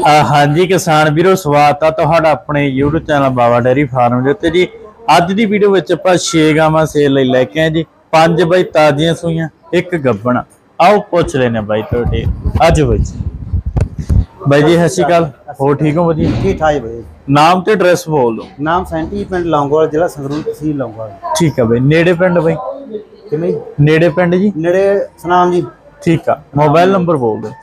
हाँ जी किसान वीरो स्वागत है तुहाडा अपने YouTube channel Baba dairy farm के उत्ते जी। अज की वीडियो में आपां 6 गावां सेल लई लैके आए जी। 5 बाई ताजियां सूइयां, एक गब्बण। आओ पुछ लेने बाई तुहाडे अज बाई जी। बाई जी सत श्री अकाल, हो ठीक हो? वधिया ठीक ठाक भाई। नाम ते एड्रैस बोल दो। नाम सैंटी पिंड लौंगोवाल, जिला संगरूर, तहसील लौंगोवाल। ठीक है बाई। नेड़े पिंड बाई किवें नेड़े पिंड जी? नेड़े सनाम जी। ठीक है। मोबाइल नंबर बोल दो।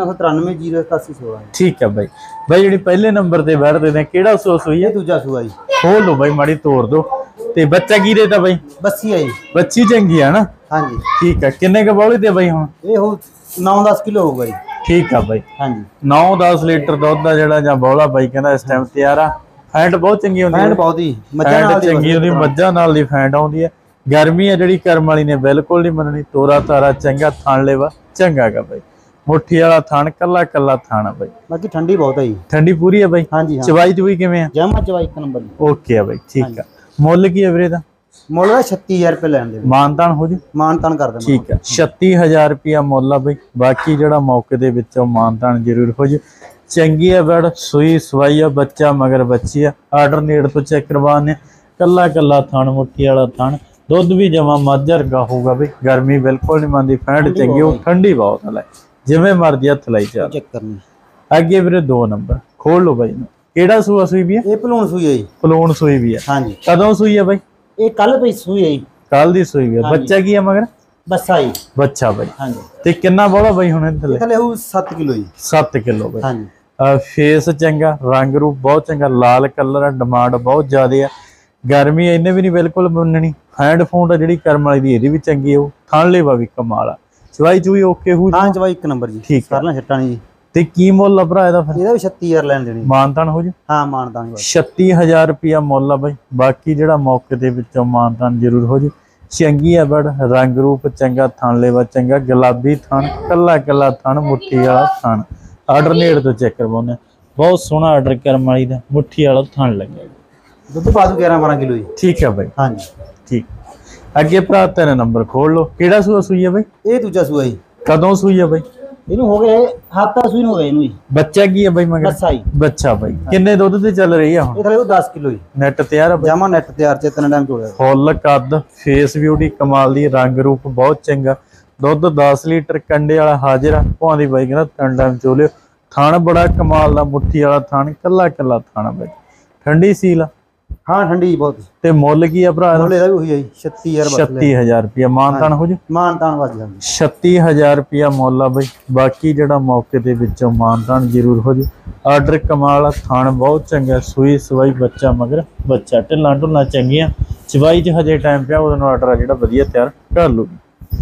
8693 ठीक है भाई। भाई जी पहले नंबर ते बैठते ने केड़ा सो सुई है? दूजा सूआ जी। खोल लो भाई, माड़ी तोड़ दो। ते बच्चा की देता भाई? बस्सी है जी। बच्ची चंगी है ना? हाँ जी। ठीक है। किन्ने के बौले ते भाई हुण? ये हो 9-10 किलो होगा जी। ठीक है भाई। हाँ जी। 9-10 लीटर दुध दा जेड़ा जां बौला भाई कहंदा इस टाइम तैयार आ। फैंट बहुत चंगी होंदी है। फैंट बहुत ही मज्जां नाल दी चंगी होंदी, मज्जां नाल दी फैंट आउंदी है। गर्मी है जिहड़ी करम वाली ने बिल्कुल नहीं मननी। तोरा तारा चंगा, थान लेवा चंगा गा भाई। मुट्ठी वाला थान, कला कला थान है भाई। बाकी ठंडी बहुत है जी। ठंडी पूरी है भाई। हाँ जी। हाँ। चवाई चुई किवें है? जमा चवाई एक नंबर। ओके है भाई। ठीक है। मुੱਲ की है वीरे दा? मुੱਲ ਦਾ 36000 रुपए ਲੈਣ ਦੇ। ਮਾਨਤਾਨ ਹੋ ਜੀ? ਮਾਨਤਾਨ ਕਰ ਦੇਣਾ। ठीक है। 36000 रुपया ਮੁੱਲ ਆ ਬਈ। ਬਾਕੀ ਜਿਹੜਾ ਮੌਕੇ ਦੇ ਵਿੱਚੋਂ ਮਾਨਤਾਨ ਜ਼ਰੂਰ ਹੋ ਜੀ। ਚੰਗੀ ਹੈ ਬੜ, ਸੂਈ ਸਵਾਈ ਆ, ਬੱਚਾ ਮਗਰ ਬੱਚੀ ਆ। ਆਰਡਰ ਨੇੜ ਤੋਂ ਚੈੱਕ ਕਰਵਾਣੇ। ਕੱਲਾ ਕੱਲਾ ਥਣ, ਮੁੱਠੀ ਵਾਲਾ ਥਣ, ਦੁੱਧ ਵੀ ਜਮਾ ਮੱਝ ਵਰਗਾ ਹੋਊਗਾ ਬਈ। ਗਰਮੀ ਬਿਲਕੁਲ ਨਹੀਂ ਮੰਨਦੀ, ਫੈਂਟ ਚੰਗੀ, ਉਹ ਠੰਡੀ ਬਹੁਤ ਹੈ। ਜਿਵੇਂ ਮਰਜ਼ੀ ਹੱਥ ਲਾਈ ਚੱਲ। ਚੈੱਕ ਕਰਨੀ। ਅੱਗੇ ਵੀਰੇ 2 ਨੰਬਰ ਖੋਲ ਲਓ ਬਾਈ ਨੂੰ। ਕਿਹੜਾ ਸੂਆ ਸੂਈ ਵੀ ਹੈ? ਇਹ ਪਲੂਣ ਸੂਈ ਹੈ ਜੀ। ਪਲੂਣ ਸੂਈ ਵੀ ਹੈ। ਹਾਂਜੀ। ਕਦੋਂ ਸੂਈ ਹੈ ਬਾਈ? ਇਹ ਕੱਲ ਪਈ ਸੂਈ ਹੈ ਜੀ। ਕੱਲ ਦੀ ਸੂਈ ਹੈ। ਬੱਚਾ ਕੀ ਹੈ ਮਗਰ? ਬੱਸਾ ਜੀ। ਬੱਚਾ ਬਾਈ। ਹਾਂਜੀ। ਤੇ ਕਿੰਨਾ ਬੋਲਾ ਬਾਈ ਹੁਣ ਥੱਲੇ? ਥੱਲੇ ਉਹ 7 ਕਿਲੋ ਜੀ। 7 ਕਿਲੋ ਬਾਈ। ਹਾਂਜੀ। ਫੇਸ ਚੰਗਾ, ਰੰਗ ਰੂਪ ਬਹੁਤ ਚੰਗਾ, ਲਾਲ ਕਲਰ, ਡਿਮਾਂਡ ਬਹੁਤ ਜ਼ਿਆਦਾ ਆ। ਗਰਮੀ ਇਹਨੇ ਵੀ ਨਹੀਂ ਬਿਲਕੁਲ ਮੰਨਣੀ। ਹੈਂਡ ਫੋਨ ਜਿਹੜੀ ਕਰਮ ਵਾਲੀ ਦੀ ਇਹਦੀ ਵੀ ਚੰਗੀ, ਉਹ ਥਣ ਲੇਵਾ ਵੀ ਕਮਾਲ ਆ। ਚਵਾਈ ਚੂਈ ਓਕੇ ਹੋ? ਹਾਂ ਚਵਾਈ ਇੱਕ ਨੰਬਰ ਜੀ। ਠੀਕ ਕਰ ਲੈ ਛੱਟਾਂ ਜੀ। ਤੇ ਕੀ ਮੁੱਲ ਆ ਭਰਾ ਇਹਦਾ ਫਿਰ? ਇਹਦਾ ਵੀ 36000 ਲੈਣ ਦੇਣੀ। ਮਾਨਤਾਨ ਹੋ ਜੀ? ਹਾਂ ਮਾਨਤਾਨ। 36000 ਰੁਪਇਆ ਮੁੱਲ ਆ ਬਾਈ। ਬਾਕੀ ਜਿਹੜਾ ਮੌਕੇ ਦੇ ਵਿੱਚੋਂ ਮਾਨਤਾਨ ਜ਼ਰੂਰ ਹੋ ਜੀ। ਚੰਗੀ ਆ ਬੜ, ਰੰਗ ਰੂਪ ਚੰਗਾ, ਥਣ ਲੇਵਾ ਚੰਗਾ, ਗੁਲਾਬੀ ਥਣ, ਕੱਲਾ ਕੱਲਾ ਥਣ, ਮੁੱਠੀ ਵਾਲਾ ਥਣ। ਆਰਡਰ ਨੇੜ ਤੋਂ ਚੈੱਕ ਕਰਵਾਉਂਦੇ। ਬਹੁਤ ਸੋਹਣਾ ਆਰਡਰ ਕਰਮ ਵਾਲੀ ਦਾ, ਮੁੱਠੀ ਵਾਲਾ ਥਣ ਲੱਗਿਆ। ਦੁੱਧ ਪਾ ਦੂ 11-12 ਕਿਲੋ ਜੀ। ਠੀਕ ਹੈ ਬਾਈ। ਹਾਂਜੀ। ਠੀਕ। ਅੱਗੇ ਭਰਾ 3 ਨੰਬਰ ਖੋਲ ਲਓ। ਕਿਹੜਾ ਸੂਆ ਸੂਈ ਹੈ ਬਾਈ? ਇਹ ਦੂਜਾ ਸੂਆ ਜੀ। ਕਦੋਂ ਸੂਈ ਹੈ ਬਾਈ? ਇਹਨੂੰ ਹੋ ਗਿਆ ਹਫ਼ਤਾ ਸੂਈ ਨੂੰ ਹੋ ਗਿਆ ਇਹਨੂੰ ਜੀ। ਬੱਚਾ ਕੀ ਹੈ ਬਾਈ ਮਗਰ? ਬੱਸਾ ਜੀ। ਬੱਚਾ ਬਾਈ। ਕਿੰਨੇ ਦੁੱਧ ਤੇ ਚੱਲ ਰਹੀ ਆ ਹੁਣ? ਇਹ ਥਲੇ 10 ਕਿਲੋ ਜੀ। ਨੈਟ ਤਿਆਰ ਆ ਬਾਈ? ਜਾਮਾ ਨੈਟ ਤਿਆਰ ਚ 3 ਟਾਈਮ ਚੋੜਿਆ। ਫੁੱਲ ਕੱਦ, ਫੇਸ ਬਿਊਟੀ ਕਮਾਲ ਦੀ, ਰੰਗ ਰੂਪ ਬਹੁਤ ਚੰਗਾ। ਦੁੱਧ 10 ਲੀਟਰ ਕੰਡੇ ਵਾਲਾ ਹਾਜ਼ਰ ਆ। ਭਾਂਦੀ ਬਾਈ ਕਹਿੰਦਾ 3 ਟਾਈਮ ਚੋਲਿਓ। ਥਣ ਬੜਾ ਕਮਾਲ ਦਾ, ਮੁੱਠੀ ਵਾਲਾ ਥਣ, ਕੱਲਾ ਕੱਲਾ ਥਣ ਬਾਈ। ਠੰਡੀ ਸੀਲ। ਹਾਂ ਠੰਡੀ ਬਹੁਤ। ਤੇ ਮੁੱਲ ਕੀ ਆ ਭਰਾ ਇਹਦਾ? ਮੁੱਲ ਇਹਦਾ ਵੀ ਉਹੀ ਹੈ ਜੀ 36000 ਬਸ। 36000 ਰੁਪਇਆ ਮਾਨਤਾਨ ਹੋ ਜੀ? ਮਾਨਤਾਨ ਵੱਜ ਜਾਂਦਾ। 36000 ਰੁਪਇਆ ਮੁੱਲ ਆ ਬਈ। ਬਾਕੀ ਜਿਹੜਾ ਮੌਕੇ ਦੇ ਵਿੱਚੋਂ ਮਾਨਤਾਨ ਜ਼ਰੂਰ ਹੋ ਜੀ। ਆਰਡਰ ਕਮਾਲ ਆ, ਥਣ ਬਹੁਤ ਚੰਗਾ, ਸੂਈ ਸਵਾਈ, ਬੱਚਾ ਮਗਰ ਬੱਚਾ, ਢਿੱਲਾਂ ਢੁੱਲਾਂ ਚੰਗੀਆਂ। ਚਵਾਈ 'ਚ ਹਜੇ ਟਾਈਮ ਪਿਆ, ਉਹਦੇ ਨਾਲ ਆਰਡਰ ਆ ਜਿਹੜਾ ਵਧੀਆ ਤਿਆਰ ਕਰ ਲੂਗੀ।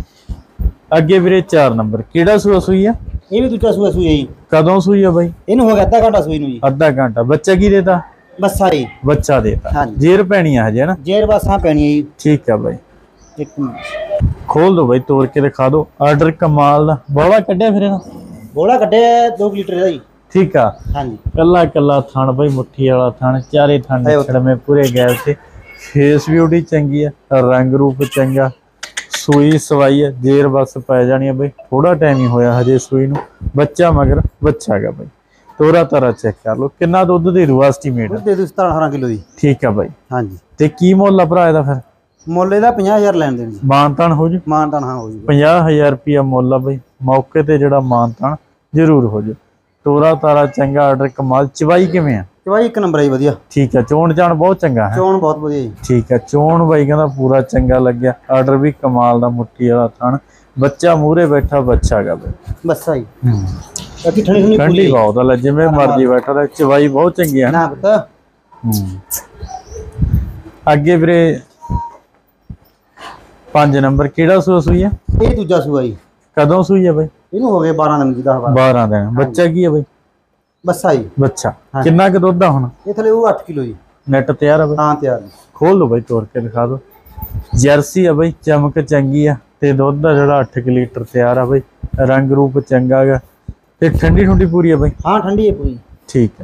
ਅੱਗੇ ਵੀਰੇ 4 ਨੰਬਰ ਕਿਹੜਾ ਸੂਆ ਸੂਈ ਆ? ਇਹ ਵੀ ਦੂਜਾ ਸੂਆ ਸੂਈ ਹੈ ਜੀ। ਕਦੋਂ ਸੂਈ ਆ ਬਾਈ? ਇਹਨੂੰ ਹੋ ਗਿਆ ਅੱਧਾ ਘੰਟਾ ਸੂਈ ਨੂੰ ਜੀ। ਅੱਧਾ ਘੰਟਾ। ਬੱਚਾ ਕੀ ਦੇਤਾ? ਬੱਸਾ ਜੀ। ਬੱਚਾ ਦੇਤਾ। ਹਾਂਜੀ। ਜੇਰ ਪੈਣੀ ਆ ਹਜੇ ਨਾ? ਜੇਰ ਬਸਾਂ ਪੈਣੀ ਹੈ ਜੀ। ਠੀਕ ਆ ਬਾਈ। ਇੱਕ ਮਿੰਟ ਖੋਲ ਦੋ ਬਾਈ, ਤੋੜ ਕੇ ਦਿਖਾ ਦੋ। ਆਰਡਰ ਕਮਾਲ ਦਾ। ਬੋਲਾ ਕੱਢਿਆ ਫਿਰ ਇਹਦਾ? ਬੋਲਾ ਕੱਢਿਆ 2 ਲੀਟਰ ਦਾ ਜੀ। ਠੀਕ ਆ। ਹਾਂਜੀ। ਕੱਲਾ ਕੱਲਾ ਥਣ ਬਾਈ, ਮੁੱਠੀ ਵਾਲਾ ਥਣ, ਚਾਰੇ ਥਣ ਨਿਕੜਵੇਂ ਪੂਰੇ ਗੈਪ ਤੇ। ਫੇਸ ਬਿਊਟੀ ਚੰਗੀ ਆ, ਰੰਗ ਰੂਪ ਚੰਗਾ, ਸੂਈ ਸਵਾਈ ਆ, ਜੇਰ ਬਸ ਪੈ ਜਾਣੀ ਆ ਬਾਈ। ਥੋੜਾ ਟਾਈਮ ਹੀ ਹੋਇਆ ਹਜੇ ਸੂਈ ਨੂੰ। ਬੱਚਾ ਮਗਰ ਬੱਚਾ ਹੈਗਾ ਬਾਈ। ਤੋਰਾ ਤਾਰਾ ਚੈੱਕ ਕਰ ਲਓ। ਕਿੰਨਾ ਦੁੱਧ ਦੇ ਰੂ ਐਸਟੀਮੇਟ? ਦੇ ਦੂ 17-18 ਕਿਲੋ ਜੀ। ਠੀਕ ਆ ਬਾਈ। ਹਾਂਜੀ। ਤੇ ਕੀ ਮੁੱਲ ਆ ਭਰਾ ਇਹਦਾ ਫਿਰ? ਮੁੱਲ ਇਹਦਾ 50000 ਲੈਣ ਦੇਣੀ। ਮਾਨਤਾਨ ਹੋ ਜੀ? ਮਾਨਤਾਨ ਹਾਂ ਹੋ ਜੀ। 50000 ਰੁਪਇਆ ਮੁੱਲ ਆ ਬਾਈ। ਮੌਕੇ ਤੇ ਜਿਹੜਾ ਮਾਨਤਾਨ ਜ਼ਰੂਰ ਹੋ ਜੀ। ਤੋਰਾ ਤਾਰਾ ਚੰਗਾ, ਆਰਡਰ ਕਮਾਲ। ਚਵਾਈ ਕਿਵੇਂ ਆ? ਚਵਾਈ ਇੱਕ ਨੰਬਰ ਹੈ ਜੀ, ਵਧੀਆ। ਠੀਕ ਆ। ਚੋਣ ਚਾਣ ਬਹੁਤ ਚੰਗਾ ਹੈ? ਚੋਣ ਬਹੁਤ ਵਧੀਆ ਜੀ। ਠੀਕ ਆ। ਚੋਣ ਬਾਈ ਕਹਿੰਦਾ ਪੂਰਾ ਚੰਗਾ ਲੱਗਿਆ। ਆਰਡਰ ਵੀ ਕਮਾਲ ਦਾ, ਮੁੱਠੀ ਵਾਲਾ ਥਣ, ਬੱਚਾ ਮੂਹਰੇ ਬੈਠਾ, ਬੱਚਾ ਹੈਗਾ ਬਾਈ। ਬੱਸਾ ਜੀ। ਬਾਕੀ ਠੰਡੀ ਠੰਡੀ ਬਹੁਤ ਆ, ਜਿਵੇਂ ਮਰਜ਼ੀ ਬੈਠਾ ਰਹੇ। ਚਵਾਈ ਬਹੁਤ ਚੰਗੀ ਹੈ ਨਾ ਪਤਾ। ਅੱਗੇ ਵੀਰੇ 5 ਨੰਬਰ ਕਿਹੜਾ ਸੂਆ ਸੂਈ ਆ? ਇਹ ਦੂਜਾ ਸੂਆ ਜੀ। ਕਦੋਂ ਸੂਈ ਆ ਬਾਈ? ਇਹਨੂੰ ਹੋ ਗਏ 12 ਦਿਨ ਜੀ। 12 ਦਿਨ। ਬੱਚਾ ਕੀ ਆ ਬਾਈ? ਬੱਸਾ ਜੀ। ਬੱਚਾ। ਕਿੰਨਾ ਕੁ ਦੁੱਧ ਆ ਹੁਣ? ਇਹ ਥਲੇ ਉਹ 8 ਕਿਲੋ ਜੀ। ਨੈਟ ਤਿਆਰ ਆ ਬਾਈ? ਹਾਂ ਤਿਆਰ। ਖੋਲ ਲਓ ਬਾਈ, ਤੋੜ ਕੇ ਦਿਖਾ ਦੋ। ਜਰਸੀ ਆ ਬਾਈ, ਚਮਕ ਚੰਗੀ ਆ ਤੇ ਦੁੱਧ ਦਾ ਜਿਹੜਾ 8 ਲੀਟਰ ਤਿਆਰ ਆ ਬਾਈ। ਰੰਗ ਰੂਪ ਚੰਗਾ ਗਾ ਤੇ ਠੰਡੀ ਠੰਡੀ ਪੂਰੀ ਆ ਬਾਈ? ਹਾਂ ਠੰਡੀ ਹੈ ਪੂਰੀ। ਠੀਕ ਆ।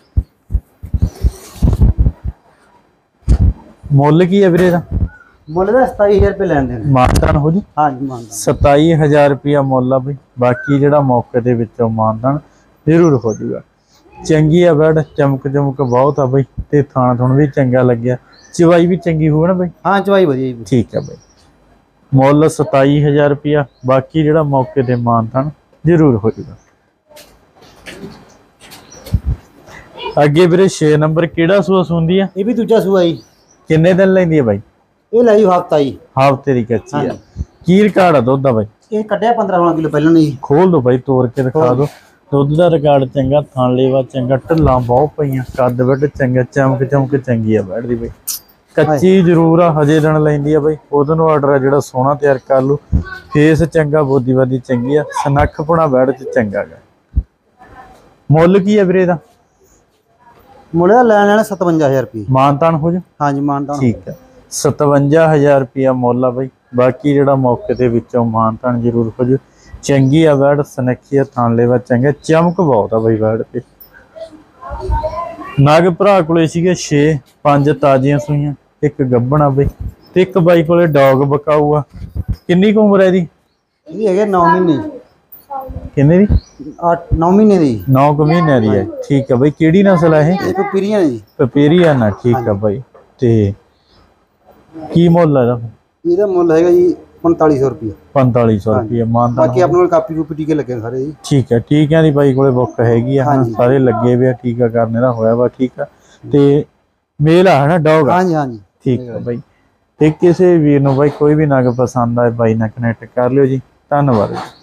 ਮੁੱਲ ਕੀ ਆ ਵੀਰੇ ਦਾ? ਮੁੱਲ ਦਾ 27000 ਰੁਪਏ ਲੈਣ ਦੇਣ। ਮਾਨਤਾਨ ਹੋ ਜੀ? ਹਾਂ ਜੀ ਮਾਨਤਾਨ। 27000 ਰੁਪਇਆ ਮੁੱਲ ਆ ਬਈ। ਬਾਕੀ ਜਿਹੜਾ ਮੌਕੇ ਦੇ ਵਿੱਚੋਂ ਮਾਨਤਾਨ ਜ਼ਰੂਰ ਹੋ ਜਾਊਗਾ। ਚੰਗੀ ਆ ਬੈਡ, ਚਮਕ ਚਮਕ ਬਹੁਤ ਆ ਬਈ ਤੇ ਥਾਣ ਥੁਣ ਵੀ ਚੰਗਾ ਲੱਗਿਆ, ਚਵਾਈ ਵੀ ਚੰਗੀ ਹੋਊ ਨਾ ਬਈ। ਹਾਂ ਚਵਾਈ ਵਧੀਆ ਜੀ। ਠੀਕ ਆ ਬਈ, ਮੁੱਲ 27000 ਰੁਪਿਆ, ਬਾਕੀ ਜਿਹੜਾ ਮੌਕੇ ਤੇ ਮਾਨਤਾਨ ਜ਼ਰੂਰ ਹੋ ਜਾਊਗਾ। ਅੱਗੇ ਵੀਰੇ 6 ਨੰਬਰ ਕਿਹੜਾ ਸੂਆ ਸੁੰਦੀ ਆ? ਇਹ ਵੀ ਦੂਜਾ ਸੂਆ ਜੀ। ਕਿੰਨੇ ਦਿਨ ਲੈਂਦੀ ਆ ਬਾਈ? ਇਹ ਲੈ ਜੀ ਹਫਤਾ ਜੀ। ਹਫ਼ਤੇ ਦੀ ਕੱਚੀ ਆ। ਕੀ ਰਿਕਾਰਡ ਆ ਦੁੱਧ ਦਾ ਬਾਈ? ਇਹ ਕੱਢਿਆ 15-16 ਕਿਲੋ ਪਹਿਲਾਂ ਨੇ ਜੀ। ਖੋਲ ਦੋ ਬਾਈ, ਤੋੜ ਕੇ ਦਿਖਾ ਦੋ। ਦੁੱਧ ਦਾ ਰਿਕਾਰਡ ਚੰਗਾ, ਥਣ ਲੇਵਾ ਚੰਗਾ, ਢੱਲਾਂ ਬਹੁਤ ਪਈਆਂ, ਕੱਦ ਵੱਡ ਚੰਗਾ, ਚਮਕ ਚਮਕ ਚੰਗੀ ਆ ਬੈਠਦੀ ਬਾਈ। ਕੱਚੀ ਜ਼ਰੂਰ ਆ, ਹਜੇ ਦਿਨ ਲੈਂਦੀ ਆ ਬਾਈ। ਉਹਦੇ ਨੂੰ ਆਰਡਰ ਆ ਜਿਹੜਾ ਸੋਹਣਾ ਤਿਆਰ ਕਰ ਲੂ। ਫੇਸ ਚੰਗਾ, ਬੋਦੀਵਾਦੀ ਚੰਗੀ ਆ, ਸਨੱਖਪਣਾ ਬੈਠ ਚ ਚੰਗਾ ਗਾ। ਮੁੱਲ ਕੀ ਆ ਵੀਰੇ ਦਾ? ਮੁੱਲ ਦਾ ਲੈਣ ਲੈਣਾ 57000 ਰੁਪਏ। ਮਾਨਤਾਨ ਹੋ ਜਾ? ਹਾਂਜੀ ਮਾਨਤਾਨ। ਠੀਕ ਆ, 57000 ਰੁਪਇਆ ਮੁੱਲ ਆ ਬਾਈ। ਬਾਕੀ ਜਿਹੜਾ ਮੌਕੇ ਦੇ ਵਿੱਚੋਂ ਮਾਨਤਾਨ ਜ਼ਰੂਰ ਹੋ ਜਾ। ਚੰਗੀ ਆ ਬੈਡ, ਸਨੱਖੀ ਆ, ਥਣ ਲੇਵਾ ਚੰਗਾ, ਚਮਕ ਬਹੁਤ ਆ ਬਾਈ ਬੈਡ ਤੇ। ਨਗ ਭਰਾ ਕੋਲੇ ਸੀਗੇ 6, 5 ਤਾਜ਼ੀਆਂ ਸੂਈਆਂ, ਇੱਕ ਗੱਭਣ ਆ ਬਈ ਤੇ ਇੱਕ ਬਾਈ ਕੋਲੇ ਡੌਗ ਬਕਾਊ ਆ। ਕਿੰਨੀ ਕੁ ਉਮਰ ਹੈ ਇਹਦੀ? ਇਹ ਹੈਗੇ 9 ਮਹੀਨੇ। ਕਿੰਨੇ ਦੀ? 9 ਮਹੀਨੇ ਦੀ। 9 ਮਹੀਨਿਆਂ ਦੀ ਹੈ। ਠੀਕ ਆ ਬਾਈ, ਕਿਹੜੀ ਨਸਲ ਹੈ ਇਹ? ਇਹ ਪਪੀਰੀਆਂ ਨੇ ਜੀ। ਪਪੀਰੀਆ ਨਾ। ਠੀਕ ਆ ਬਾਈ, ਤੇ ਕੀ ਮੁੱਲ ਹੈ ਇਹਦਾ? ਇਹਦਾ ਮੁੱਲ ਹੈਗਾ ਜੀ 4500 ਰੁਪਏ। 4500 ਰੁਪਏ ਮਾਨਤਾਨ। ਬਾਕੀ ਆਪਣੇ ਕੋਲ ਕਾਪੀ ਕੂਪੀ ਟੀਕੇ ਲੱਗੇ ਨੇ ਸਾਰੇ ਜੀ। ਠੀਕ ਹੈ, ਟੀਕਿਆਂ ਦੀ ਬਾਈ ਕੋਲੇ ਬੁੱਕ ਹੈਗੀ ਆ, ਸਾਰੇ ਲੱਗੇ ਵੇ ਆ, ਟੀਕਾ ਕਰਨੇ ਦਾ ਹੋਇਆ ਵਾ। ਠੀਕ ਆ, ਤੇ ਮੇਲ ਆ ਹਨਾ ਡੌਗ? ਹਾਂਜੀ ਹਾਂਜੀ। ਠੀਕ ਆ ਬਾਈ, ਤੇ ਕਿਸੇ ਵੀਰ ਨੂੰ ਬਾਈ ਕੋਈ ਵੀ ਨਗ ਪਸੰਦ ਆਏ ਬਾਈ ਨਾਲ ਕਨੈਕਟ ਕਰ ਲਿਓ ਜੀ। ਧੰਨਵਾਦ ਜੀ।